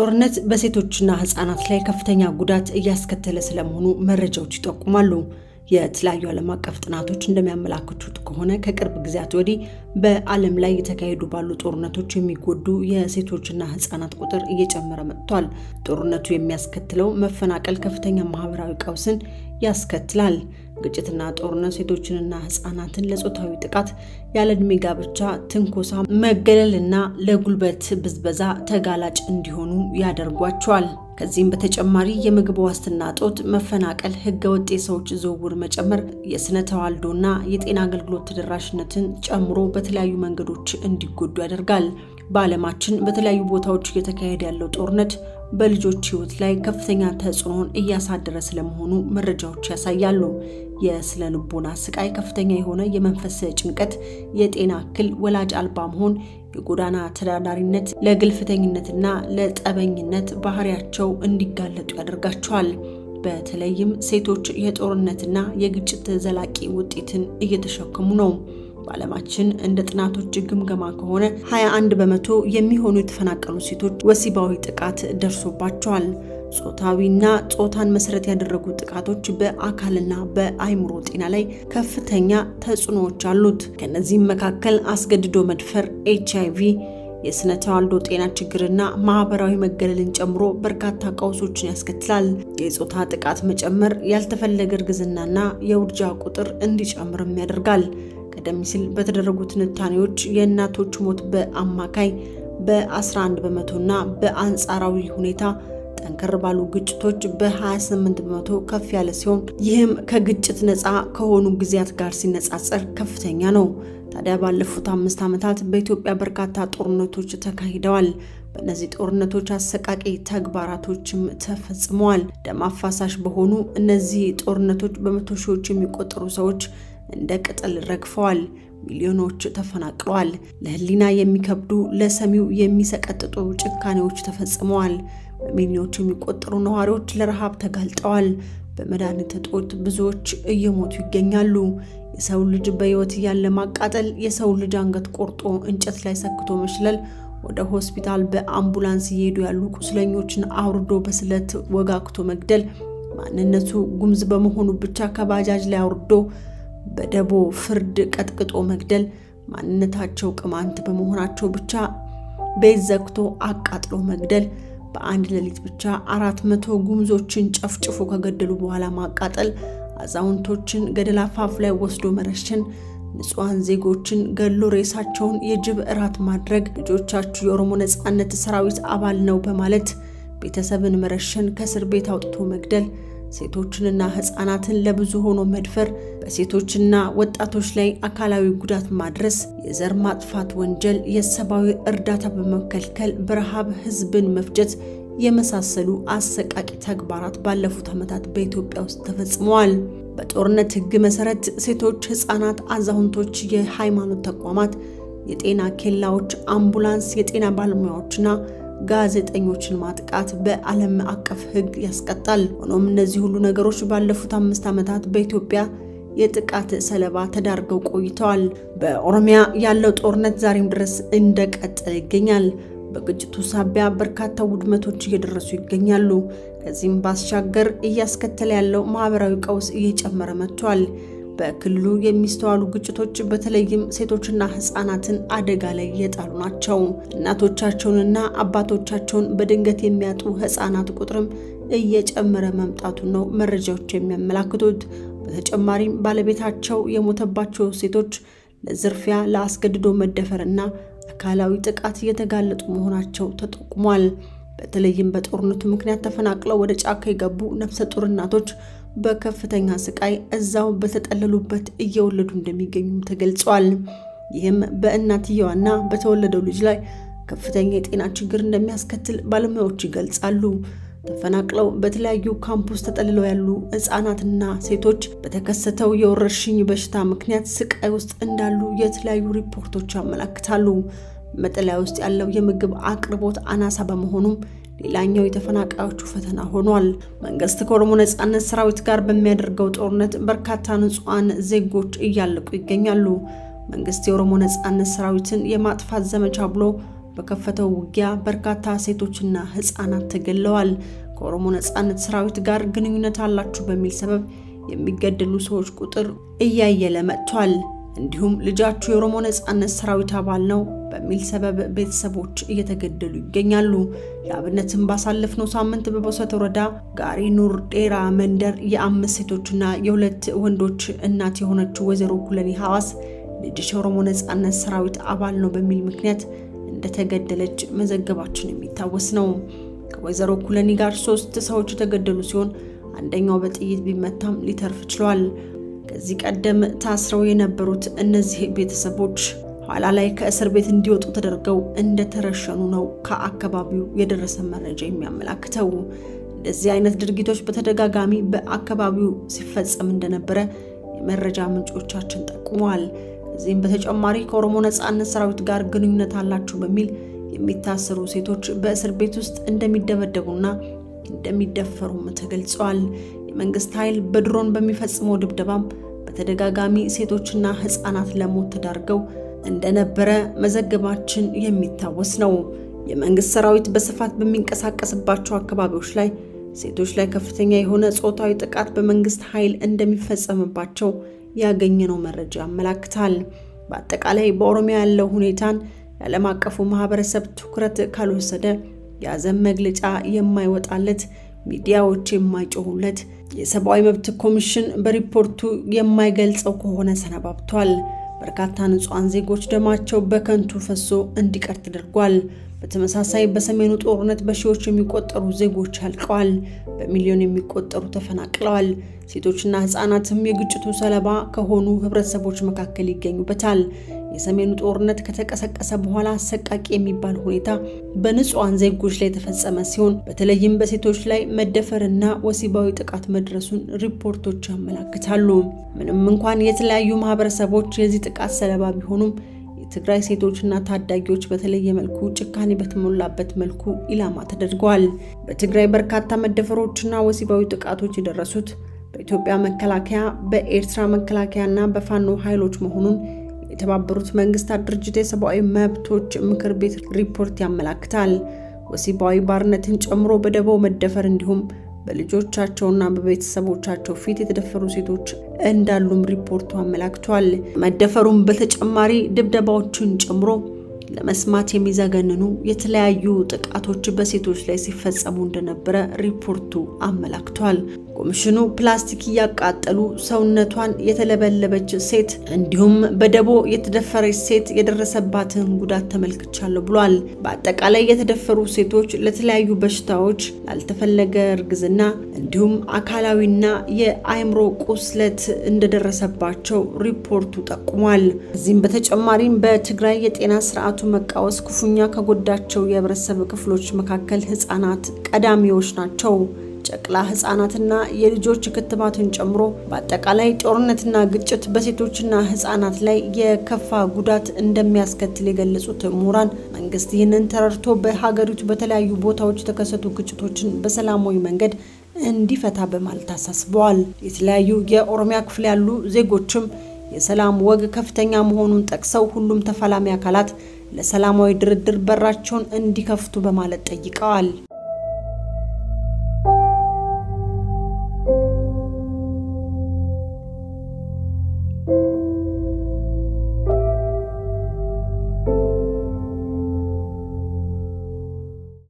ጦርነት በሴቶችና ህፃናት ላይ ከፍተኛ ጉዳት እያስከተለ ስለመሆኑ መረጃዎች ይጠቁማሉ። የተለያዩ ዓለም አቀፍ ጥናቶች እንደሚያመላክቱት ከሆነ ከቅርብ ጊዜያት ወዲህ በዓለም ላይ የተካሄዱ ባሉ ጦርነቶች የሚጎዱ የሴቶችና ህፃናት ቁጥር እየጨመረ መጥቷል። ጦርነቱ የሚያስከትለው መፈናቀል ከፍተኛ ማህበራዊ ቀውስን ያስከትላል። ግጭትና ጦርነት ሴቶችንና ህፃናትን ለጾታዊ ጥቃት፣ ያለዕድሜ ጋብቻ፣ ትንኮሳ፣ መገለልና ለጉልበት ብዝበዛ ተጋላጭ እንዲሆኑ ያደርጓቸዋል። ከዚህም በተጨማሪ የምግብ ዋስትና እጦት፣ መፈናቀል፣ ህገወጥ የሰዎች ዝውውር መጨመር የስነ ተዋልዶና የጤና አገልግሎት ተደራሽነትን ጨምሮ በተለያዩ መንገዶች እንዲጎዱ ያደርጋል። በዓለማችን በተለያዩ ቦታዎች እየተካሄደ ያለው ጦርነት በልጆች ህይወት ላይ ከፍተኛ ተጽዕኖን እያሳደረ ስለመሆኑ መረጃዎች ያሳያሉ። የስነ ልቦና ስቃይ፣ ከፍተኛ የሆነ የመንፈስ ጭንቀት፣ የጤና እክል፣ ወላጅ አልባ መሆን፣ የጎዳና ተዳዳሪነት፣ ለግልፍተኝነትና ለጠበኝነት ባህሪያቸው እንዲጋለጡ ያደርጋቸዋል። በተለይም ሴቶች የጦርነትና የግጭት ዘላቂ ውጤትን እየተሸከሙ ነው። በዓለማችን እንደ ጥናቶች ግምገማ ከሆነ 21% የሚሆኑ የተፈናቀሉ ሴቶች ወሲባዊ ጥቃት ደርሶባቸዋል። ጾታዊና ጾታን መሰረት ያደረጉ ጥቃቶች በአካልና በአይምሮ ጤና ላይ ከፍተኛ ተጽዕኖዎች አሉት። ከነዚህም መካከል አስገድዶ መድፈር፣ HIV፣ የስነ ተዋልዶ ጤና ችግርና ማህበራዊ መገለልን ጨምሮ በርካታ ቀውሶችን ያስከትላል። የጾታ ጥቃት መጨመር ያልተፈለገ እርግዝናና የውርጃ ቁጥር እንዲጨምርም ያደርጋል። ቀደም ሲል በተደረጉ ትንታኔዎች የእናቶች ሞት በአማካይ በ11%ና በአንጻራዊ ሁኔታ ጠንከር ባሉ ግጭቶች በ28% ከፍ ያለ ሲሆን ይህም ከግጭት ነፃ ከሆኑ ጊዜያት ጋር ሲነጻጸር ከፍተኛ ነው። ታዲያ ባለፉት 5 ዓመታት በኢትዮጵያ በርካታ ጦርነቶች ተካሂደዋል። በእነዚህ ጦርነቶች አሰቃቂ ተግባራቶችም ተፈጽመዋል። ደም አፋሳሽ በሆኑ እነዚህ ጦርነቶች በመቶ ሺዎች የሚቆጠሩ ሰዎች እንደ ቅጠል ረግፈዋል። ሚሊዮኖች ተፈናቅለዋል። ለህሊና የሚከብዱ ለሰሚው የሚሰቀጥጡ ጭካኔዎች ተፈጽመዋል። በሚሊዮኖች የሚቆጠሩ ነዋሪዎች ለረሃብ ተጋልጠዋል። በመድኃኒት እጦት ብዙዎች እየሞቱ ይገኛሉ። የሰው ልጅ በህይወት ያለ ማቃጠል፣ የሰው ልጅ አንገት ቆርጦ እንጨት ላይ ሰክቶ መሽለል፣ ወደ ሆስፒታል በአምቡላንስ እየሄዱ ያሉ ቁስለኞችን አውርዶ በስለት ወጋግቶ መግደል፣ ማንነቱ ጉምዝ በመሆኑ ብቻ ከባጃጅ ላይ አውርዶ በደቦ ፍርድ ቀጥቅጦ መግደል፣ ማንነታቸው ቅማንት በመሆናቸው ብቻ ቤት ዘግቶ አቃጥሎ መግደል፣ በአንድ ሌሊት ብቻ 400 ጉምዞችን ጨፍጭፎ ከገደሉ በኋላ ማቃጠል፣ አዛውንቶችን ገደል አፋፍ ላይ ወስዶ መረሸን፣ ንጹሃን ዜጎችን ገሎ ሬሳቸውን የጅብ እራት ማድረግ፣ ልጆቻቸው የኦሮሞ ነጻነት ሰራዊት አባል ነው በማለት ቤተሰብን መረሸን፣ ከእስር ቤት አውጥቶ መግደል፣ ሴቶችንና ህፃናትን ለብዙ ሆኖ መድፈር፣ በሴቶችና ወጣቶች ላይ አካላዊ ጉዳት ማድረስ፣ የዘር ማጥፋት ወንጀል፣ የሰብአዊ እርዳታ በመከልከል በረሃብ ህዝብን መፍጀት የመሳሰሉ አሰቃቂ ተግባራት ባለፉት ዓመታት በኢትዮጵያ ውስጥ ተፈጽመዋል። በጦርነት ህግ መሰረት ሴቶች፣ ህፃናት፣ አዛውንቶች፣ የሃይማኖት ተቋማት፣ የጤና ኬላዎች፣ አምቡላንስ፣ የጤና ባለሙያዎችና ጋዜጠኞችን ማጥቃት በዓለም አቀፍ ህግ ያስቀጣል። ሆኖም እነዚህ ሁሉ ነገሮች ባለፉት 5 ዓመታት በኢትዮጵያ የጥቃት ሰለባ ተዳርገው ቆይተዋል። በኦሮሚያ ያለው ጦርነት ዛሬም ድረስ እንደቀጠለ ይገኛል። በግጭቱ ሳቢያ በርካታ ውድመቶች እየደረሱ ይገኛሉ። ከዚህም ባሻገር እያስከተለ ያለው ማህበራዊ ቀውስ እየጨመረ መጥቷል። በክልሉ የሚስተዋሉ ግጭቶች በተለይም ሴቶችና ህፃናትን አደጋ ላይ የጣሉ ናቸው። እናቶቻቸውንና አባቶቻቸውን በድንገት የሚያጡ ህፃናት ቁጥርም እየጨመረ መምጣቱ ነው መረጃዎች የሚያመላክቱት። በተጨማሪም ባለቤታቸው የሞተባቸው ሴቶች ለዝርፊያ፣ ለአስገድዶ መደፈርና አካላዊ ጥቃት እየተጋለጡ መሆናቸው ተጠቁሟል። በተለይም በጦርነቱ ምክንያት ተፈናቅለው ወደ ጫካ የገቡ ነፍሰ ጡር እናቶች በከፍተኛ ስቃይ እዛው በተጠለሉበት እየወለዱ እንደሚገኙ ተገልጿል። ይህም በእናትየዋና በተወለደው ልጅ ላይ ከፍተኛ የጤና ችግር እንደሚያስከትል ባለሙያዎች ይገልጻሉ። ተፈናቅለው በተለያዩ ካምፖስ ተጠልለው ያሉ ህፃናትና ሴቶች በተከሰተው የወረርሽኝ በሽታ ምክንያት ስቃይ ውስጥ እንዳሉ የተለያዩ ሪፖርቶች ያመለክታሉ። መጠለያ ውስጥ ያለው የምግብ አቅርቦት አናሳ በመሆኑም ሌላኛው የተፈናቃዮቹ ፈተና ሆኗል። መንግስት ከኦሮሞ ነጻነት ሰራዊት ጋር በሚያደርገው ጦርነት በርካታ ንጹሃን ዜጎች እያለቁ ይገኛሉ። መንግስት የኦሮሞ ነጻነት ሰራዊትን የማጥፋት ዘመቻ ብሎ በከፈተው ውጊያ በርካታ ሴቶችና ህፃናት ተገለዋል። ከኦሮሞ ነጻነት ሰራዊት ጋር ግንኙነት አላችሁ በሚል ሰበብ የሚገደሉ ሰዎች ቁጥር እያየለ መጥቷል። እንዲሁም ልጃችሁ የኦሮሞ ነጻነት ሰራዊት አባል ነው በሚል ሰበብ ቤተሰቦች እየተገደሉ ይገኛሉ። ለአብነትም ባሳለፍነው ሳምንት በቦሰት ወረዳ ጋሪ ኑር ዴራ መንደር የአምስት ሴቶችና የሁለት ወንዶች እናት የሆነችው ወይዘሮ ኩለኒ ሐዋስ ልጅሽ የኦሮሞ ነጻነት ሰራዊት አባል ነው በሚል ምክንያት እንደተገደለች መዘገባችን የሚታወስ ነው። ከወይዘሮ ኩለኒ ጋር 3 ሰዎች ተገደሉ ሲሆን አንደኛው በጥይት ቢመታም ሊተርፍ ችሏል። ከዚህ ቀደም ታስረው የነበሩት እነዚህ ቤተሰቦች ኋላ ላይ ከእስር ቤት እንዲወጡ ተደርገው እንደተረሸኑ ነው ከአካባቢው የደረሰ መረጃ የሚያመላክተው። እንደዚህ አይነት ድርጊቶች በተደጋጋሚ በአካባቢው ሲፈጸም እንደነበረ የመረጃ ምንጮቻችን ጠቁመዋል። ከዚህም በተጨማሪ ከኦሮሞ ነጻነት ሰራዊት ጋር ግንኙነት አላችሁ በሚል የሚታሰሩ ሴቶች በእስር ቤት ውስጥ እንደሚደበደቡና እንደሚደፈሩም ተገልጿል። የመንግስት ኃይል በድሮን በሚፈጽመው ድብደባም በተደጋጋሚ ሴቶችና ህፃናት ለሞት ተዳርገው እንደነበረ መዘገባችን የሚታወስ ነው። የመንግስት ሰራዊት በስፋት በሚንቀሳቀስባቸው አካባቢዎች ላይ ሴቶች ላይ ከፍተኛ የሆነ ጾታዊ ጥቃት በመንግስት ኃይል እንደሚፈጸምባቸው ያገኘነው መረጃ ያመላክታል። በአጠቃላይ በኦሮሚያ ያለው ሁኔታን የዓለም አቀፉ ማህበረሰብ ትኩረት ካልወሰደ ያዘን መግለጫ የማይወጣለት ሚዲያዎች የማይጮሁለት የሰብአዊ መብት ኮሚሽን በሪፖርቱ የማይገልጸው ከሆነ ሰነባብቷል። በርካታ ንጹሃን ዜጎች ደማቸው በከንቱ ፈሶ እንዲቀር ተደርጓል። በተመሳሳይ በሰሜኑ ጦርነት በሺዎች የሚቆጠሩ ዜጎች አልቀዋል፣ በሚሊዮን የሚቆጠሩ ተፈናቅለዋል። ሴቶችና ህፃናትም የግጭቱ ሰለባ ከሆኑ ህብረተሰቦች መካከል ይገኙበታል። የሰሜኑ ጦርነት ከተቀሰቀሰ በኋላ አሰቃቂ የሚባል ሁኔታ በንጹሃን ዜጎች ላይ ተፈጸመ ሲሆን በተለይም በሴቶች ላይ መደፈርና ወሲባዊ ጥቃት መድረሱን ሪፖርቶች ያመለክታሉ። ምንም እንኳን የተለያዩ ማህበረሰቦች የዚህ ጥቃት ሰለባ ቢሆኑም የትግራይ ሴቶችና ታዳጊዎች በተለየ መልኩ ጭካኔ በተሞላበት መልኩ ኢላማ ተደርገዋል። በትግራይ በርካታ መደፈሮችና ወሲባዊ ጥቃቶች የደረሱት በኢትዮጵያ መከላከያ፣ በኤርትራ መከላከያና በፋኖ ኃይሎች መሆኑን የተባበሩት መንግስታት ድርጅት የሰብአዊ መብቶች ምክር ቤት ሪፖርት ያመለክታል። ወሲባዊ ባርነትን ጨምሮ በደቦ መደፈር እንዲሁም በልጆቻቸውና በቤተሰቦቻቸው ፊት የተደፈሩ ሴቶች እንዳሉም ሪፖርቱ አመላክቷል። መደፈሩም በተጨማሪ ድብደባዎችን ጨምሮ ለመስማት የሚዘገንኑ የተለያዩ ጥቃቶች በሴቶች ላይ ሲፈጸሙ እንደነበረ ሪፖርቱ አመላክቷል። ኮሚሽኑ ፕላስቲክ ያቃጠሉ ሰውነቷን የተለበለበች ሴት እንዲሁም በደቦ የተደፈረች ሴት የደረሰባትን ጉዳት ተመልክቻለሁ ብሏል። በአጠቃላይ የተደፈሩ ሴቶች ለተለያዩ በሽታዎች፣ ላልተፈለገ እርግዝና እንዲሁም አካላዊና የአይምሮ ቁስለት እንደደረሰባቸው ሪፖርቱ ጠቁሟል። እዚህም በተጨማሪም በትግራይ የጤና ስርዓቱ መቃወስ ክፉኛ ከጎዳቸው የህብረተሰብ ክፍሎች መካከል ህፃናት ቀዳሚዎች ናቸው። ጨቅላ ህፃናትና የልጆች ክትባትን ጨምሮ በአጠቃላይ ጦርነትና ግጭት በሴቶችና ህፃናት ላይ የከፋ ጉዳት እንደሚያስከትል የገለጹት ምሁራን መንግስት ይህንን ተረድቶ በሀገሪቱ በተለያዩ ቦታዎች የተከሰቱ ግጭቶችን በሰላማዊ መንገድ እንዲፈታ በማለት አሳስበዋል። የተለያዩ የኦሮሚያ ክፍል ያሉ ዜጎችም የሰላም ወግ ከፍተኛ መሆኑን ጠቅሰው ሁሉም ተፋላሚ አካላት ለሰላማዊ ድርድር በራቸውን እንዲከፍቱ በማለት ጠይቀዋል።